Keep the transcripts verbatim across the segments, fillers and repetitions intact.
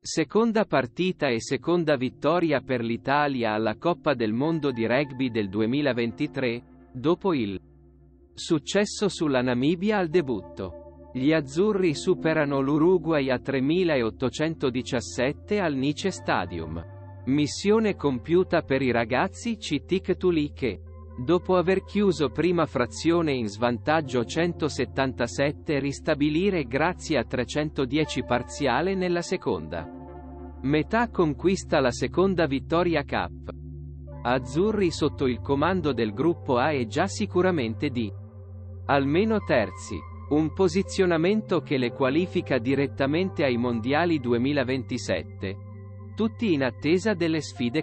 Seconda partita e seconda vittoria per l'Italia alla Coppa del Mondo di Rugby del duemilaventitré, dopo il successo sulla Namibia al debutto. Gli azzurri superano l'Uruguay a tremilaottocentodiciassette al Nice Stadium. Missione compiuta per i ragazzi C T C Tuli che, dopo aver chiuso prima frazione in svantaggio centosettantasette, ristabilire grazie a trecentodieci parziale nella seconda metà conquista la seconda vittoria Cup. Azzurri sotto il comando del gruppo A e già sicuramente di almeno terzi, un posizionamento che le qualifica direttamente ai mondiali duemilaventisette, tutti in attesa delle sfide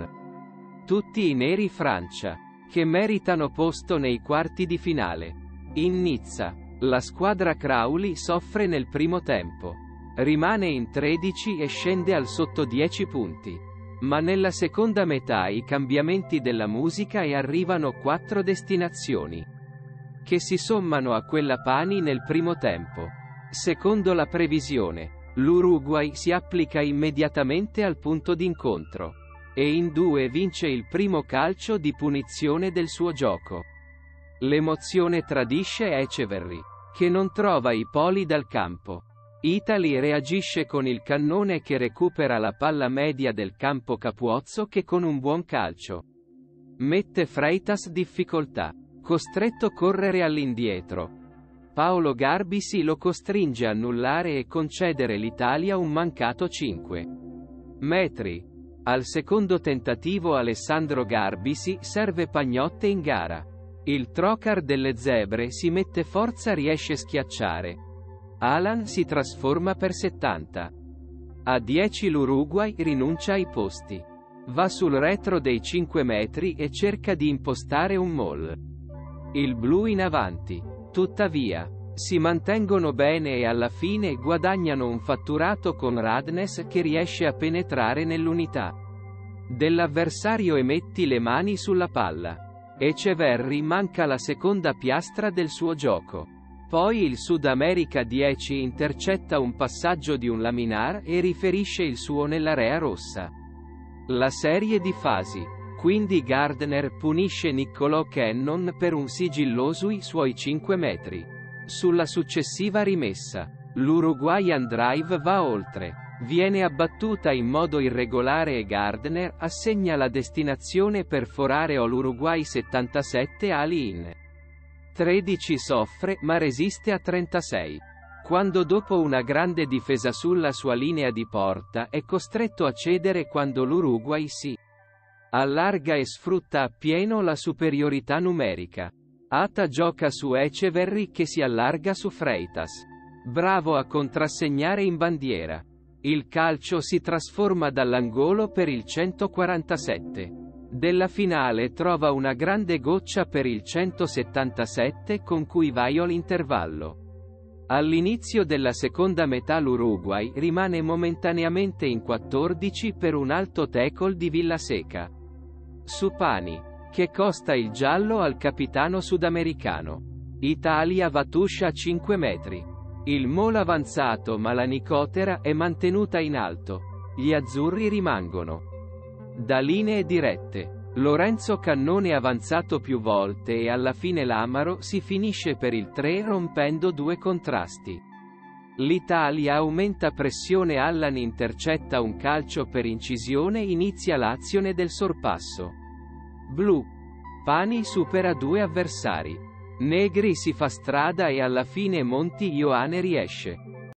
con tutti i neri Francia, che meritano posto nei quarti di finale. In Nizza, la squadra Crowley soffre nel primo tempo. Rimane in tredici e scende al sotto dieci punti. Ma nella seconda metà i cambiamenti della musica e arrivano quattro destinazioni, che si sommano a quella Pani nel primo tempo. Secondo la previsione, l'Uruguay si applica immediatamente al punto d'incontro. E in due vince il primo calcio di punizione del suo gioco. L'emozione tradisce Echeverry, che non trova i poli dal campo. Italy reagisce con il cannone che recupera la palla media del campo Capuozzo che con un buon calcio mette Freitas difficoltà, costretto a correre all'indietro. Paolo Garbisi lo costringe a annullare e concedere l'Italia un mancato cinque metri. Al secondo tentativo Alessandro Garbisi serve Pagnotte in gara. Il trocar delle zebre si mette forza, riesce a schiacciare. Alan si trasforma per settanta. A dieci l'Uruguay rinuncia ai posti. Va sul retro dei cinque metri e cerca di impostare un maul. Il blu in avanti. Tuttavia, si mantengono bene e alla fine guadagnano un fatturato con Radnes che riesce a penetrare nell'unità dell'avversario e metti le mani sulla palla. Echeverry manca la seconda piastra del suo gioco. Poi il Sud America dieci intercetta un passaggio di un laminar e riferisce il suo nell'area rossa. La serie di fasi. Quindi Gardner punisce Niccolò Cannon per un sigilloso i suoi cinque metri. Sulla successiva rimessa, l'Uruguayan Drive va oltre. Viene abbattuta in modo irregolare e Gardner assegna la destinazione per forare all'Uruguay settantasette ali in tredici soffre ma resiste a trentasei. Quando dopo una grande difesa sulla sua linea di porta è costretto a cedere quando l'Uruguay si allarga e sfrutta appieno la superiorità numerica. Ata gioca su Echeverry che si allarga su Freitas. Bravo a contrassegnare in bandiera. Il calcio si trasforma dall'angolo per il centoquarantasette. Della finale trova una grande goccia per il centosettantasette con cui vaio l'intervallo. All'inizio della seconda metà l'Uruguay rimane momentaneamente in quattordici per un alto tackle di Villaseca su Pani, che costa il giallo al capitano sudamericano. Italia Vatuscia a cinque metri. Il maul avanzato ma la nicotera è mantenuta in alto. Gli azzurri rimangono da linee dirette. Lorenzo Cannone avanzato più volte e alla fine l'Amaro si finisce per il tre rompendo due contrasti. L'Italia aumenta pressione, Allan intercetta un calcio per incisione, inizia l'azione del sorpasso. Blu. Pani supera due avversari. Negri si fa strada e alla fine Monti Ioane riesce